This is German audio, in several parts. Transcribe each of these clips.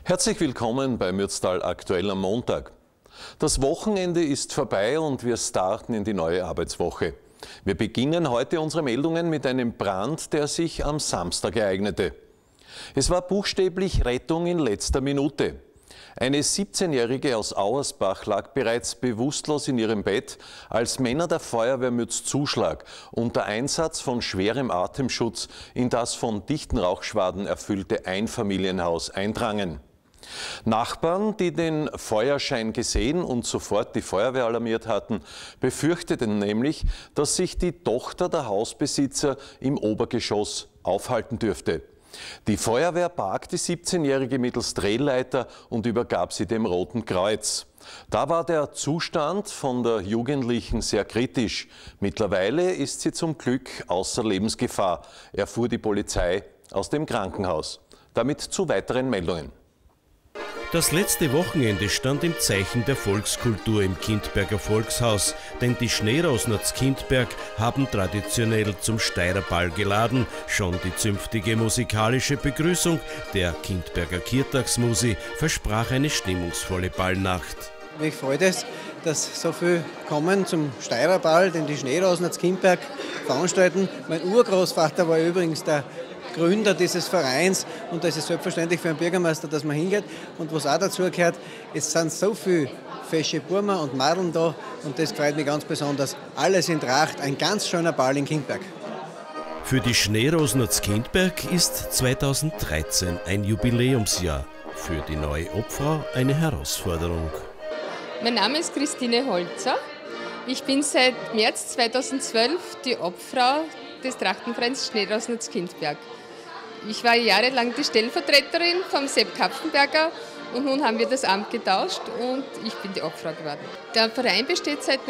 Herzlich willkommen bei Mürztal aktuell am Montag. Das Wochenende ist vorbei und wir starten in die neue Arbeitswoche. Wir beginnen heute unsere Meldungen mit einem Brand, der sich am Samstag ereignete. Es war buchstäblich Rettung in letzter Minute. Eine 17-Jährige aus Auersbach lag bereits bewusstlos in ihrem Bett, als Männer der Feuerwehr Mürzzuschlag unter Einsatz von schwerem Atemschutz in das von dichten Rauchschwaden erfüllte Einfamilienhaus eindrangen. Nachbarn, die den Feuerschein gesehen und sofort die Feuerwehr alarmiert hatten, befürchteten nämlich, dass sich die Tochter der Hausbesitzer im Obergeschoss aufhalten dürfte. Die Feuerwehr barg die 17-Jährige mittels Drehleiter und übergab sie dem Roten Kreuz. Da war der Zustand von der Jugendlichen sehr kritisch. Mittlerweile ist sie zum Glück außer Lebensgefahr, erfuhr die Polizei aus dem Krankenhaus. Damit zu weiteren Meldungen. Das letzte Wochenende stand im Zeichen der Volkskultur im Kindberger Volkshaus, denn die Schneerosner z Kindberg haben traditionell zum Steirerball geladen. Schon die zünftige musikalische Begrüßung der Kindberger Kirtagsmusi versprach eine stimmungsvolle Ballnacht. Mich freut es, dass so viel kommen zum Steirerball, den die Schneerosner z Kindberg veranstalten. Mein Urgroßvater war übrigens der Gründer dieses Vereins und das ist selbstverständlich für einen Bürgermeister, dass man hingeht. Und was auch dazu gehört, es sind so viele fesche Burmer und Madeln da und das freut mich ganz besonders. Alles in Tracht, ein ganz schöner Ball in Kindberg. Für die Schneerosner z Kindberg ist 2013 ein Jubiläumsjahr. Für die neue Obfrau eine Herausforderung. Mein Name ist Christine Holzer. Ich bin seit März 2012 die Obfrau des Trachtenvereins Schneerosner z Kindberg. Ich war jahrelang die Stellvertreterin vom Sepp Kapfenberger und nun haben wir das Amt getauscht und ich bin die Obfrau geworden. Der Verein besteht seit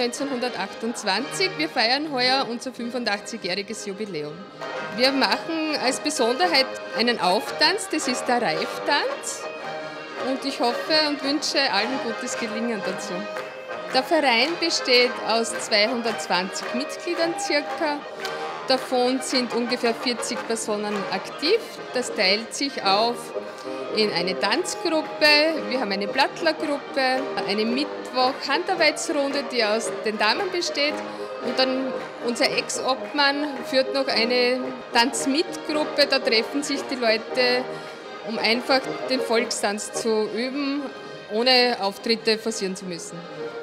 1928. Wir feiern heuer unser 85-jähriges Jubiläum. Wir machen als Besonderheit einen Auftanz, das ist der Reiftanz und ich hoffe und wünsche allen gutes Gelingen dazu. Der Verein besteht aus 220 Mitgliedern circa. Davon sind ungefähr 40 Personen aktiv. Das teilt sich auf in eine Tanzgruppe, wir haben eine Plattlergruppe, eine Mittwoch-Handarbeitsrunde, die aus den Damen besteht. Und dann unser Ex-Obmann führt noch eine Tanzmitgruppe. Da treffen sich die Leute, um einfach den Volkstanz zu üben, ohne Auftritte forcieren zu müssen.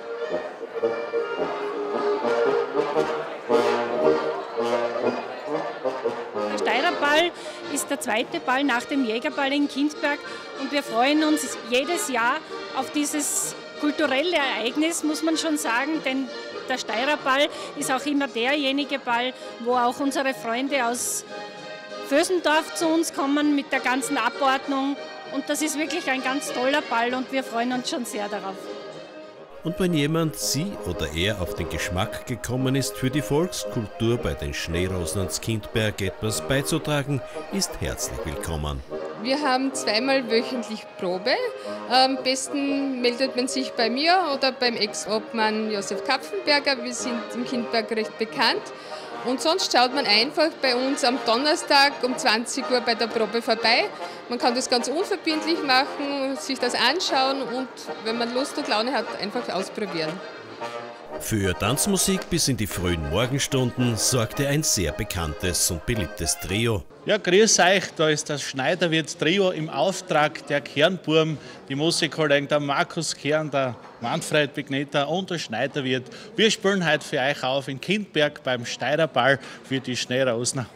Der Steirerball ist der zweite Ball nach dem Jägerball in Kindberg und wir freuen uns jedes Jahr auf dieses kulturelle Ereignis, muss man schon sagen, denn der Steirerball ist auch immer derjenige Ball, wo auch unsere Freunde aus Vösendorf zu uns kommen mit der ganzen Abordnung und das ist wirklich ein ganz toller Ball und wir freuen uns schon sehr darauf. Und wenn jemand, sie oder er, auf den Geschmack gekommen ist, für die Volkskultur bei den Schneerosnern z Kindberg etwas beizutragen, ist herzlich willkommen. Wir haben zweimal wöchentlich Probe. Am besten meldet man sich bei mir oder beim Ex-Obmann Josef Kapfenberger. Wir sind im Kindberg recht bekannt. Und sonst schaut man einfach bei uns am Donnerstag um 20 Uhr bei der Probe vorbei. Man kann das ganz unverbindlich machen, sich das anschauen und wenn man Lust und Laune hat, einfach ausprobieren. Für Tanzmusik bis in die frühen Morgenstunden sorgte ein sehr bekanntes und beliebtes Trio. Ja, grüß euch, da ist das Schneiderwirt-Trio im Auftrag der Kernburm, die Musikkollegen der Markus Kern, der Manfred Begneter und der Schneiderwirt. Wir spielen heute für euch auf in Kindberg beim Steirerball für die Schneerosner.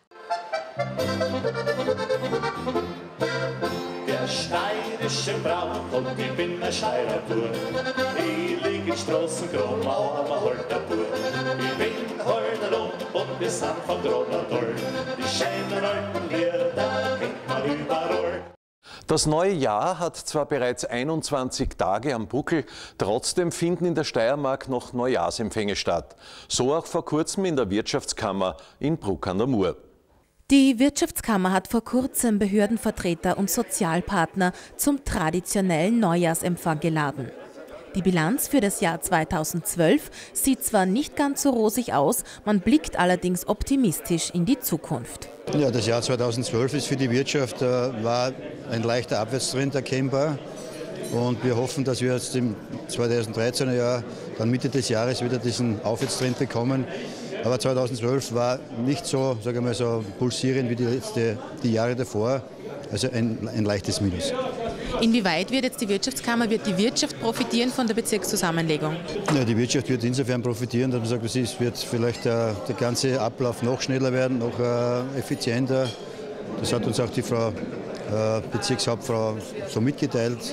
Der steirische Braut und ich bin ein Steirerbur. Ich lieg in Straßenkram, am Holterbur. Ich bin Holderlump und wir sind von Gronadol. Die schönen alten Lieder kennt man überall. Das neue Jahr hat zwar bereits 21 Tage am Buckel, trotzdem finden in der Steiermark noch Neujahrsempfänge statt. So auch vor kurzem in der Wirtschaftskammer in Bruck an der Mur. Die Wirtschaftskammer hat vor kurzem Behördenvertreter und Sozialpartner zum traditionellen Neujahrsempfang geladen. Die Bilanz für das Jahr 2012 sieht zwar nicht ganz so rosig aus, man blickt allerdings optimistisch in die Zukunft. Ja, das Jahr 2012 ist für die Wirtschaft war ein leichter Abwärtstrend erkennbar. Und wir hoffen, dass wir jetzt im 2013er Jahr, dann Mitte des Jahres, wieder diesen Aufwärtstrend bekommen. Aber 2012 war nicht so, sagen wir mal, so pulsierend wie die Jahre davor. Also ein leichtes Minus. Inwieweit wird jetzt die Wirtschaftskammer, wird die Wirtschaft profitieren von der Bezirkszusammenlegung? Ja, die Wirtschaft wird insofern profitieren, dass man sagt, es wird vielleicht der ganze Ablauf noch schneller werden, noch effizienter. Das hat uns auch die Frau Bezirkshauptfrau so mitgeteilt.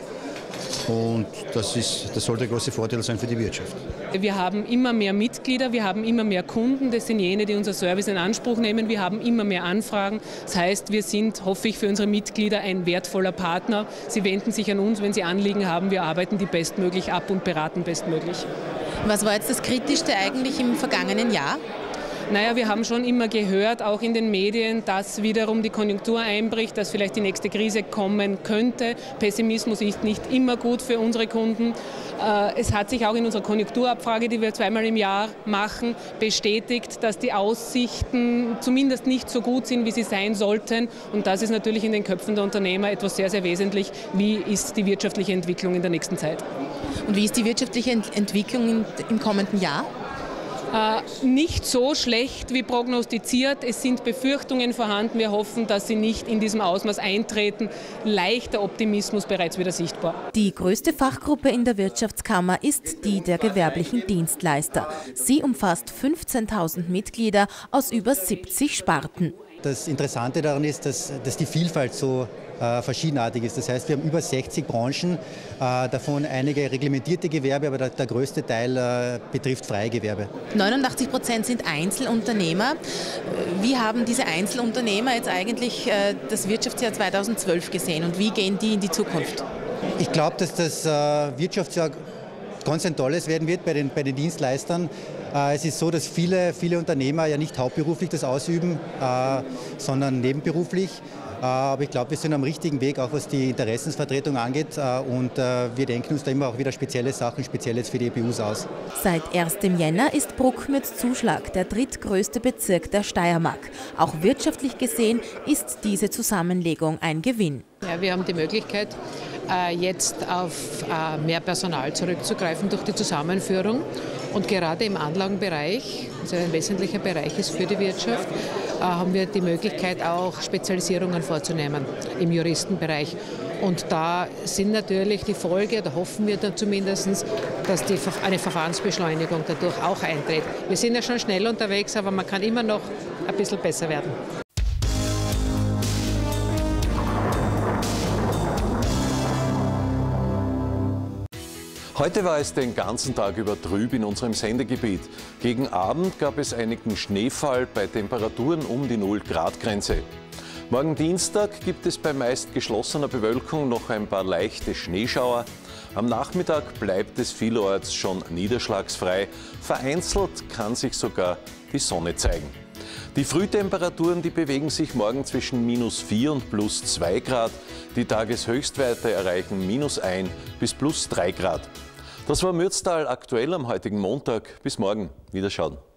Und das soll der große Vorteil sein für die Wirtschaft. Wir haben immer mehr Mitglieder, wir haben immer mehr Kunden, das sind jene, die unser Service in Anspruch nehmen. Wir haben immer mehr Anfragen. Das heißt, wir sind, hoffe ich, für unsere Mitglieder ein wertvoller Partner. Sie wenden sich an uns, wenn sie Anliegen haben. Wir arbeiten die bestmöglich ab und beraten bestmöglich. Was war jetzt das Kritischste eigentlich im vergangenen Jahr? Naja, wir haben schon immer gehört, auch in den Medien, dass wiederum die Konjunktur einbricht, dass vielleicht die nächste Krise kommen könnte. Pessimismus ist nicht immer gut für unsere Kunden. Es hat sich auch in unserer Konjunkturabfrage, die wir zweimal im Jahr machen, bestätigt, dass die Aussichten zumindest nicht so gut sind, wie sie sein sollten. Und das ist natürlich in den Köpfen der Unternehmer etwas sehr, sehr wesentlich. Wie ist die wirtschaftliche Entwicklung in der nächsten Zeit? Und wie ist die wirtschaftliche Entwicklung im kommenden Jahr? Nicht so schlecht wie prognostiziert. Es sind Befürchtungen vorhanden. Wir hoffen, dass sie nicht in diesem Ausmaß eintreten. Leichter Optimismus bereits wieder sichtbar. Die größte Fachgruppe in der Wirtschaftskammer ist die der gewerblichen Dienstleister. Sie umfasst 15.000 Mitglieder aus über 70 Sparten. Das Interessante daran ist, dass die Vielfalt so verschiedenartig ist. Das heißt, wir haben über 60 Branchen, davon einige reglementierte Gewerbe, aber der größte Teil betrifft freie Gewerbe. 89% sind Einzelunternehmer. Wie haben diese Einzelunternehmer jetzt eigentlich das Wirtschaftsjahr 2012 gesehen und wie gehen die in die Zukunft? Ich glaube, dass das Wirtschaftsjahr ganz ein tolles werden wird bei den Dienstleistern. Es ist so, dass viele Unternehmer ja nicht hauptberuflich das ausüben, sondern nebenberuflich. Aber ich glaube, wir sind am richtigen Weg, auch was die Interessensvertretung angeht. Und wir denken uns da immer auch wieder spezielle Sachen, Spezielles für die EBUs aus. Seit 1. Jänner ist Bruck mit Zuschlag der drittgrößte Bezirk der Steiermark. Auch wirtschaftlich gesehen ist diese Zusammenlegung ein Gewinn. Ja, wir haben die Möglichkeit, jetzt auf mehr Personal zurückzugreifen durch die Zusammenführung. Und gerade im Anlagenbereich, also ein wesentlicher Bereich ist für die Wirtschaft, haben wir die Möglichkeit, auch Spezialisierungen vorzunehmen im Juristenbereich. Und da sind natürlich die Folge, da hoffen wir dann zumindest, dass eine Verfahrensbeschleunigung dadurch auch eintritt. Wir sind ja schon schnell unterwegs, aber man kann immer noch ein bisschen besser werden. Heute war es den ganzen Tag über trüb in unserem Sendegebiet. Gegen Abend gab es einigen Schneefall bei Temperaturen um die 0-Grad-Grenze. Morgen Dienstag gibt es bei meist geschlossener Bewölkung noch ein paar leichte Schneeschauer. Am Nachmittag bleibt es vielerorts schon niederschlagsfrei. Vereinzelt kann sich sogar die Sonne zeigen. Die Frühtemperaturen, die bewegen sich morgen zwischen -4 und +2 Grad. Die Tageshöchstwerte erreichen -1 bis +3 Grad. Das war Mürztal aktuell am heutigen Montag. Bis morgen. Wiederschauen.